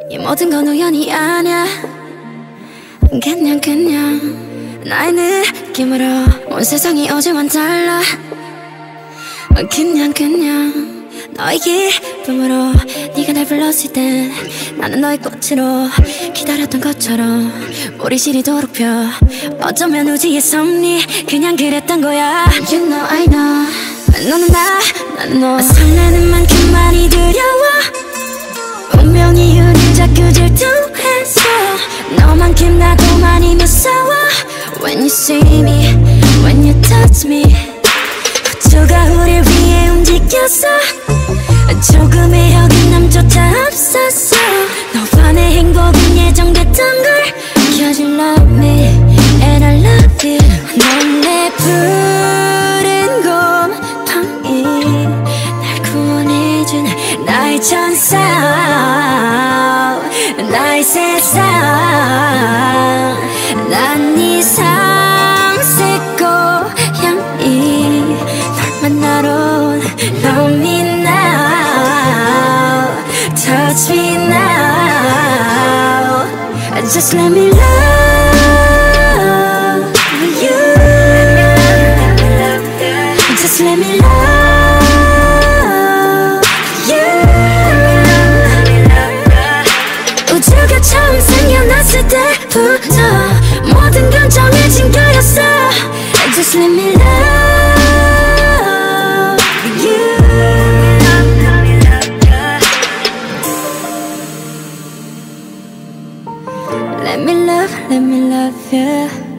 이 모든 건 우연이 아니야. 그냥 나의 느낌으로 온 세상이 어제와는 달라. 그냥 너의 기쁨으로 네가 날 불렀을 때 나는 너의 꽃으로 기다렸던 것처럼 우리 시리도록 펴. 어쩌면 우주의 섭리 그냥 그랬던 거야. You know I know 너는 나는 너. 설레는 만큼 많이 두려워. 운명이 우릴 자꾸 질투했어. 너만큼 나도 많이 무서워. When you see me, when you touch me, 우주가 우릴 위해 움직였어. 조금의 어긋남조차 없었어. 너와 내 행복은 예정됐던 걸. Cause you love me and I love you. 넌 내 푸른 곰팡이, 날 구원해준 나의 천사, 나의 세상. 난 네 상색 고양이, 널 만나러 온 Love me now, touch me now. Just let me love you. Just let me love you. 우주가 처음 생겨났을 때부터 모든 건 정해진 거였어. Just let me love you. Let me love you.